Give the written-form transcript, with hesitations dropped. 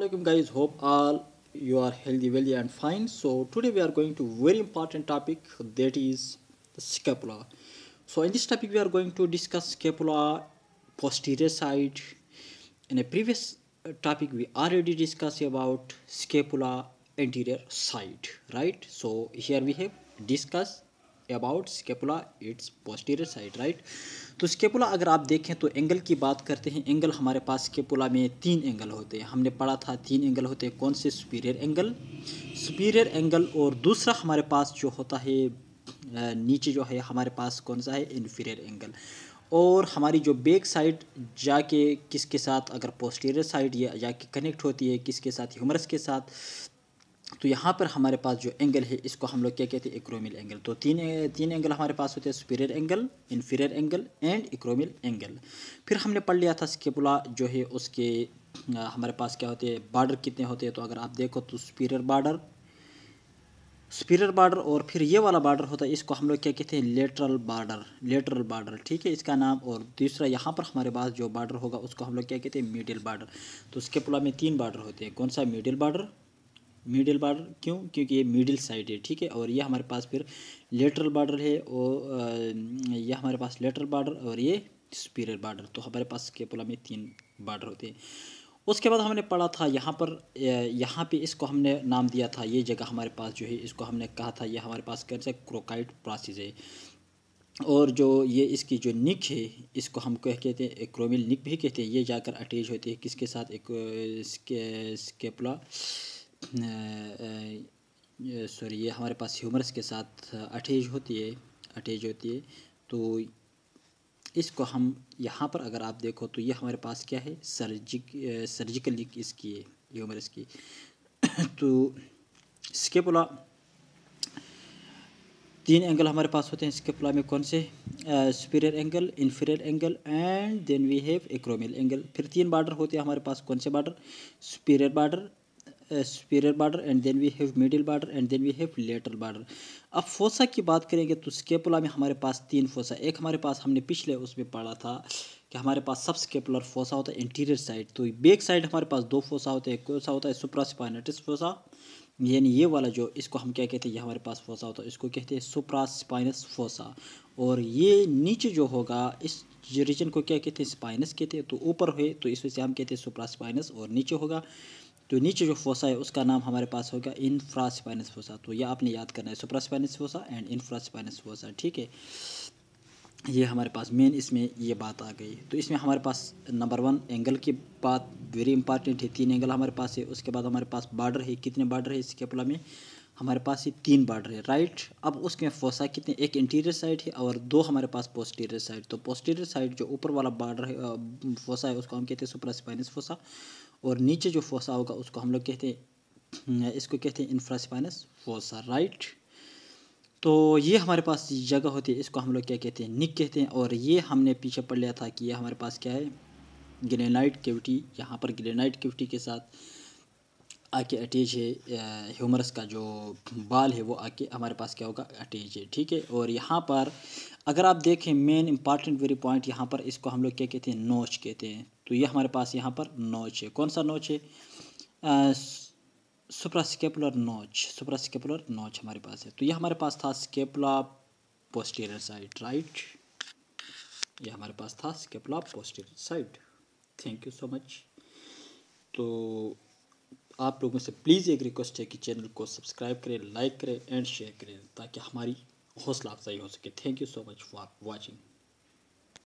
Assalamualaikum guys, hope all you are healthy, wealthy and fine. So today we are going to very important topic, that is the scapula. So in this topic we are going to discuss scapula posterior side. In a previous topic we already discussed about scapula anterior side, right? So here we have discussed about scapula its posterior side, right? तो scapula अगर आप देखें तो angle की बात करते हैं। Angle हमारे पास स्केपुला में 3 एंगल होते हैं, हमने पढ़ा था 3 एंगल होते हैं। कौन से? सुपीरियर एंगल और दूसरा हमारे पास जो होता है नीचे जो है हमारे पास कौन सा है? Inferior angle. और हमारी जो बैक साइड जाके किसके साथ, अगर पोस्टीरियर साइड ये जाके कनेक्ट होती है किसके साथ? ह्यूमरस के साथ। तो यहाँ पर हमारे पास जो एंगल है इसको हम लोग क्या कहते हैं? Acromial angle. तो तीन एंगल हमारे पास होते हैं, superior angle, inferior angle and acromial angle. फिर हमने पढ़ लिया था स्केपुला जो है उसके हमारे पास क्या होते हैं, बॉर्डर कितने होते हैं। तो अगर आप देखो तो सुपीरियर बॉर्डर और फिर ये वाला बॉर्डर होता है, इसको हम लोग क्या कहते हैं? लेटरल बॉर्डर, ठीक है इसका नाम। और दूसरा यहाँ पर हमारे पास जो बॉर्डर होगा उसको हम लोग क्या कहते हैं? Medial border. तो स्केपुला में 3 बॉर्डर होते हैं। कौन सा? मीडियल बॉर्डर क्यों? क्योंकि ये मिडिल साइड है, ठीक है। और ये हमारे पास फिर लेटरल बॉर्डर है, और ये हमारे पास लेटरल बॉर्डर और ये सुपीरियर बॉर्डर। तो हमारे पास स्केपुला में 3 बॉर्डर होते हैं। उसके बाद हमने पढ़ा था यहाँ पे इसको हमने नाम दिया था, ये जगह हमारे पास जो है इसको हमने कहा था ये हमारे पास कैसे क्रोकाइड प्रोसेस है। और जो ये इसकी जो निक है इसको हम क्या कहते हैं? एक्रोमियल निक भी कहते हैं। ये जाकर अटैच होती है किसके साथ? एक स्केपुला सॉरी ये हमारे पास ह्यूमरस के साथ अटैच होती है। तो इसको हम यहाँ पर अगर आप देखो तो ये हमारे पास क्या है? सर्जिकल निक इसकी है, ह्यूमरस की। तो स्केपुला 3 एंगल हमारे पास होते हैं स्केपुला में। कौन से? Superior angle, inferior angle and then we have acromial angle. फिर 3 बॉर्डर होते हैं हमारे पास। कौन से border? Superior border and then we have middle border and then we have lateral border. अब फोसा की बात करेंगे तो स्केपुला में हमारे पास 3 फोसा। एक हमारे पास हमने पिछले उसमें पढ़ा था कि हमारे पास सब स्केपुलर फोसा होता है इंटीरियर साइड। तो बैक साइड हमारे पास 2 फोसा होते हैं। कौन सा होता है? सुप्रास्पाइनेटस फोसा, यानी ये वाला जो इसको हम क्या कहते हैं? ये हमारे पास फोसा होता है, इसको कहते हैं सुप्रास्पाइनस फोसा। और ये नीचे जो होगा इस रीजन को क्या कहते हैं? स्पाइनस कहते हैं। तो ऊपर है तो इस वजह से हम कहते हैं सुप्रास्पाइनस, और नीचे होगा तो नीचे जो फोसा है उसका नाम हमारे पास होगा इन्फ्रास्पाइनस फोसा। तो ये आपने याद करना है, supraspinous fossa and infraspinous fossa, ठीक है। ये हमारे पास मेन इसमें ये बात आ गई। तो इसमें हमारे पास नंबर 1 एंगल की बात वेरी इंपॉर्टेंट है। 3 एंगल हमारे पास है। उसके बाद हमारे पास बॉर्डर है। कितने बॉर्डर है स्केपुला में? हमारे पास ये 3 बॉर्डर है, राइट। अब उसमें फोसा कितने? एक इंटीरियर साइड है और 2 हमारे पास पोस्टीरियर साइड। तो पोस्टीरियर साइड जो ऊपर वाला बॉर्डर है फोसा है उसको हम कहते हैं सुप्रास्पाइनस फोसा, और नीचे जो फोसा होगा उसको हम लोग कहते हैं, इसको कहते हैं इन्फ्रास्पाइनस फोसा, राइट। तो ये हमारे पास जगह होती है, इसको हम लोग क्या कहते हैं? निक कहते हैं। और ये हमने पीछे पढ़ लिया था कि ये हमारे पास क्या है? Glenoid cavity. यहाँ पर ग्रेनाइट कैविटी के साथ आके अटैच है ह्यूमरस का जो बाल है वो आके हमारे पास क्या होगा? अटैच है, ठीक है। और यहाँ पर अगर आप देखें मेन इंपॉर्टेंट वेरी पॉइंट, यहाँ पर इसको हम लोग क्या कहते हैं? नोच कहते हैं। तो ये हमारे पास यहाँ पर नोच है। कौन सा नोच है? सुप्रास्केपुलर नोच हमारे पास है। तो ये हमारे पास था स्केपुला पोस्टीरियर साइड, राइट। ये हमारे पास था scapula posterior side. Thank you so much. तो आप लोगों से प्लीज़ एक रिक्वेस्ट है कि चैनल को सब्सक्राइब करें, लाइक करें एंड शेयर करें ताकि हमारी हौसला अफजाई हो सके। Thank you so much for watching.